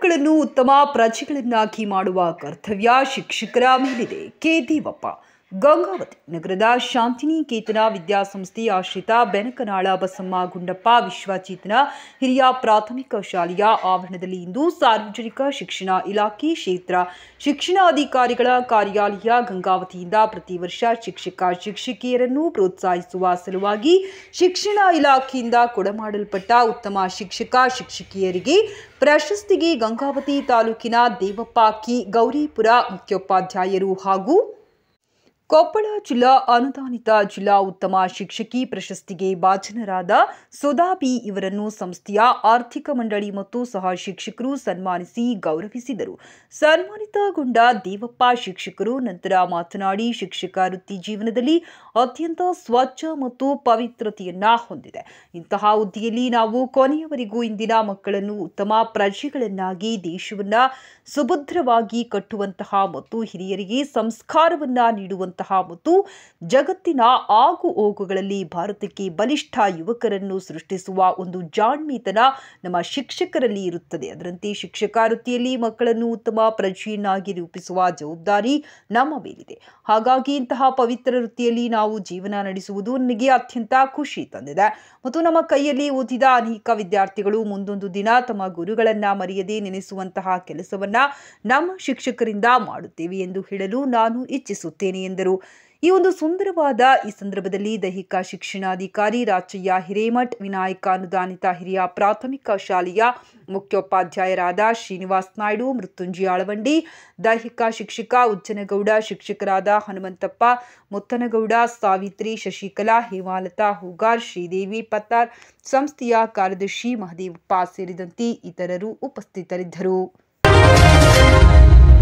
ಮಕ್ಕಳನ್ನು ಉತ್ತಮ ಪ್ರಜೆಗಳನ್ನಾಗಿ ಮಾಡುವ ಕರ್ತವ್ಯ ಶಿಕ್ಷಕರ ಮೇಲಿದೆ. ಕೆ. ದೇವಪ್ಪ, ಗಂಗಾವತಿ ನಗರದ ಶಾಂತಿನಿಕೇತನ ವಿದ್ಯಾಸಂಸ್ಥೆ ಆಶ್ರಿತ ಬೆನಕನಾಳ ಬಸಮ್ಮ ಗುಂಡಪ್ಪ ವಿಶ್ವಚೇತನ ಹಿರಿಯ ಪ್ರಾಥಮಿಕ ಶಾಲೆಯ ಆವರಣದಲ್ಲಿ ಇಂದು ಸಾರ್ವಜನಿಕ ಶಿಕ್ಷಣ ಇಲಾಖೆ ಕ್ಷೇತ್ರ ಶಿಕ್ಷಣಾಧಿಕಾರಿಗಳ ಕಾರ್ಯಾಲಯ ಗಂಗಾವತಿಯಿಂದ ಪ್ರತಿ ವರ್ಷ ಶಿಕ್ಷಕಿಯರನ್ನು ಪ್ರೋತ್ಸಾಹಿಸುವ ಸಲುವಾಗಿ ಶಿಕ್ಷಣ ಇಲಾಖೆಯಿಂದ ಕೊಡಮಾಡಲ್ಪಟ್ಟ ಉತ್ತಮ ಶಿಕ್ಷಕಿಯರಿಗೆ ಪ್ರಶಸ್ತಿಗೆ ಗಂಗಾವತಿ ತಾಲೂಕಿನ ದೇವಪ್ಪ ಕಿ ಗೌರಿಪುರ ಮುಖ್ಯೋಪಾಧ್ಯಾಯರು ಹಾಗೂ ಕೊಪ್ಪಳ ಜಿಲ್ಲಾ ಅನುದಾನಿತ ಜಿಲ್ಲಾ ಉತ್ತಮ ಶಿಕ್ಷಕಿ ಪ್ರಶಸ್ತಿಗೆ ಭಾಜನರಾದ ಸುಧಾ ಬಿ ಇವರನ್ನು ಸಂಸ್ಥೆಯ ಆರ್ಥಿಕ ಮಂಡಳಿ ಮತ್ತು ಸಹ ಶಿಕ್ಷಕರು ಸನ್ಮಾನಿಸಿ ಗೌರವಿಸಿದರು. ಸನ್ಮಾನಿತಗೊಂಡ ದೇವಪ್ಪ ಶಿಕ್ಷಕರು ನಂತರ ಮಾತನಾಡಿ, ಶಿಕ್ಷಕ ವೃತ್ತಿ ಜೀವನದಲ್ಲಿ ಅತ್ಯಂತ ಸ್ವಚ್ಛ ಮತ್ತು ಪವಿತ್ರತೆಯನ್ನ ಹೊಂದಿದೆ. ಇಂತಹ ಹುದ್ದೆಯಲ್ಲಿ ನಾವು ಕೊನೆಯವರೆಗೂ ಇಂದಿನ ಮಕ್ಕಳನ್ನು ಉತ್ತಮ ಪ್ರಜೆಗಳನ್ನಾಗಿ ದೇಶವನ್ನ ಸುಭದ್ರವಾಗಿ ಕಟ್ಟುವಂತಹ ಮತ್ತು ಹಿರಿಯರಿಗೆ ಸಂಸ್ಕಾರವನ್ನ ನೀಡುವಂತಹ ಮತ್ತು ಜಗತ್ತಿನ ಆಗು ಹೋಗುಗಳಲ್ಲಿ ಭಾರತಕ್ಕೆ ಬಲಿಷ್ಠ ಯುವಕರನ್ನು ಸೃಷ್ಟಿಸುವ ಒಂದು ಜಾಣ್ಮೆತನ ನಮ್ಮ ಶಿಕ್ಷಕರಲ್ಲಿ ಇರುತ್ತದೆ. ಅದರಂತೆ ಶಿಕ್ಷಕ ವೃತ್ತಿಯಲ್ಲಿ ಮಕ್ಕಳನ್ನು ಉತ್ತಮ ಪ್ರಜೆಯನ್ನಾಗಿ ರೂಪಿಸುವ ಜವಾಬ್ದಾರಿ ನಮ್ಮ ಮೇಲಿದೆ. ಹಾಗಾಗಿ ಇಂತಹ ಪವಿತ್ರ ವೃತ್ತಿಯಲ್ಲಿ ನಾವು ಜೀವನ ನಡೆಸುವುದು ನನಗೆ ಅತ್ಯಂತ ಖುಷಿ ತಂದಿದೆ ಮತ್ತು ನಮ್ಮ ಕೈಯಲ್ಲಿ ಓದಿದ ಅನೇಕ ವಿದ್ಯಾರ್ಥಿಗಳು ಮುಂದೊಂದು ದಿನ ತಮ್ಮ ಗುರುಗಳನ್ನ ಮರೆಯದೆ ನೆನೆಸುವಂತಹ ಕೆಲಸವನ್ನ ನಮ್ಮ ಶಿಕ್ಷಕರಿಂದ ಮಾಡುತ್ತೇವೆ ಎಂದು ಹೇಳಲು ನಾನು ಇಚ್ಛಿಸುತ್ತೇನೆ ಎಂದರು. ಈ ಒಂದು ಸುಂದರವಾದ ಈ ಸಂದರ್ಭದಲ್ಲಿ ದೈಹಿಕ ಶಿಕ್ಷಣಾಧಿಕಾರಿ ರಾಚಯ್ಯ ಹಿರೇಮಠ್, ವಿನಾಯಕ ಅನುದಾನಿತ ಹಿರಿಯ ಪ್ರಾಥಮಿಕ ಶಾಲೆಯ ಮುಖ್ಯೋಪಾಧ್ಯಾಯರಾದ ಶ್ರೀನಿವಾಸ್ ನಾಯ್ಡು, ಮೃತ್ಯುಂಜಯ ಅಳವಂಡಿ, ದೈಹಿಕ ಶಿಕ್ಷಕ ಉಜ್ಜನಗೌಡ, ಶಿಕ್ಷಕರಾದ ಹನುಮಂತಪ್ಪ, ಮುತ್ತನಗೌಡ, ಸಾವಿತ್ರಿ, ಶಶಿಕಲಾ, ಹೇಮಾಲತಾ ಹೂಗಾರ್, ಶ್ರೀದೇವಿ ಪತ್ತಾರ್, ಸಂಸ್ಥೆಯ ಕಾರ್ಯದರ್ಶಿ ಮಹದೇವಪ್ಪ ಸೇರಿದಂತೆ ಇತರರು ಉಪಸ್ಥಿತರಿದ್ದರು.